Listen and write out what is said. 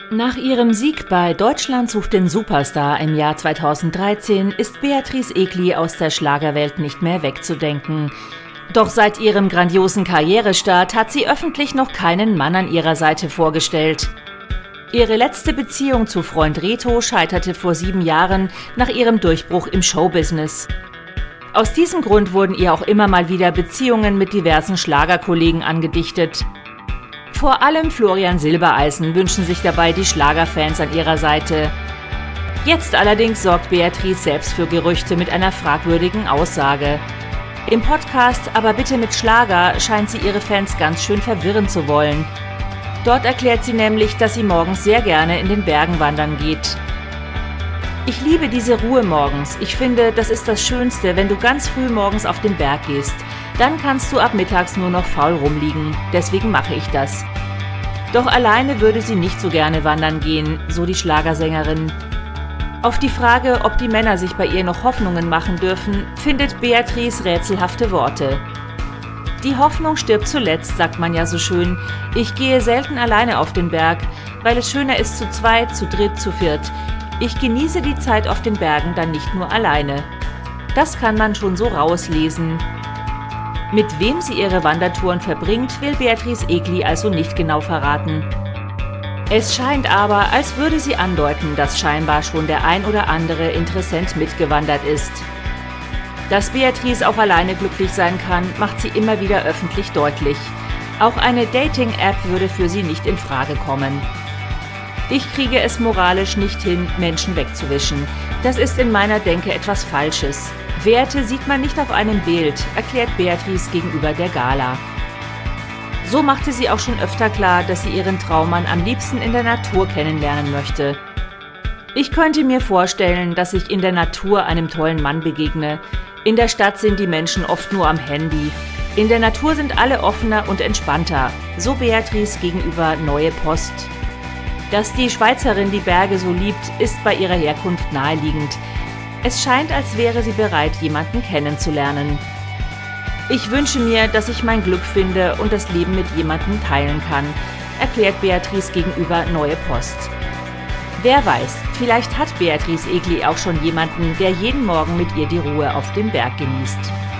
Nach ihrem Sieg bei Deutschland sucht den Superstar im Jahr 2013 ist Beatrice Egli aus der Schlagerwelt nicht mehr wegzudenken. Doch seit ihrem grandiosen Karrierestart hat sie öffentlich noch keinen Mann an ihrer Seite vorgestellt. Ihre letzte Beziehung zu Freund Reto scheiterte vor 7 Jahren nach ihrem Durchbruch im Showbusiness. Aus diesem Grund wurden ihr auch immer mal wieder Beziehungen mit diversen Schlagerkollegen angedichtet. Vor allem Florian Silbereisen wünschen sich dabei die Schlagerfans an ihrer Seite. Jetzt allerdings sorgt Beatrice selbst für Gerüchte mit einer fragwürdigen Aussage. Im Podcast "Aber bitte mit Schlager" scheint sie ihre Fans ganz schön verwirren zu wollen. Dort erklärt sie nämlich, dass sie morgens sehr gerne in den Bergen wandern geht. Ich liebe diese Ruhe morgens. Ich finde, das ist das Schönste, wenn du ganz früh morgens auf den Berg gehst. Dann kannst du ab mittags nur noch faul rumliegen. Deswegen mache ich das. Doch alleine würde sie nicht so gerne wandern gehen, so die Schlagersängerin. Auf die Frage, ob die Männer sich bei ihr noch Hoffnungen machen dürfen, findet Beatrice rätselhafte Worte. Die Hoffnung stirbt zuletzt, sagt man ja so schön. Ich gehe selten alleine auf den Berg, weil es schöner ist zu zweit, zu dritt, zu viert. Ich genieße die Zeit auf den Bergen dann nicht nur alleine. Das kann man schon so rauslesen. Mit wem sie ihre Wandertouren verbringt, will Beatrice Egli also nicht genau verraten. Es scheint aber, als würde sie andeuten, dass scheinbar schon der ein oder andere Interessent mitgewandert ist. Dass Beatrice auch alleine glücklich sein kann, macht sie immer wieder öffentlich deutlich. Auch eine Dating-App würde für sie nicht in Frage kommen. Ich kriege es moralisch nicht hin, Menschen wegzuwischen. Das ist in meiner Denke etwas Falsches. Werte sieht man nicht auf einem Bild, erklärt Beatrice gegenüber der Gala. So machte sie auch schon öfter klar, dass sie ihren Traummann am liebsten in der Natur kennenlernen möchte. Ich könnte mir vorstellen, dass ich in der Natur einem tollen Mann begegne. In der Stadt sind die Menschen oft nur am Handy. In der Natur sind alle offener und entspannter, so Beatrice gegenüber Neue Post. Dass die Schweizerin die Berge so liebt, ist bei ihrer Herkunft naheliegend. Es scheint, als wäre sie bereit, jemanden kennenzulernen. Ich wünsche mir, dass ich mein Glück finde und das Leben mit jemandem teilen kann, erklärt Beatrice gegenüber Neue Post. Wer weiß, vielleicht hat Beatrice Egli auch schon jemanden, der jeden Morgen mit ihr die Ruhe auf dem Berg genießt.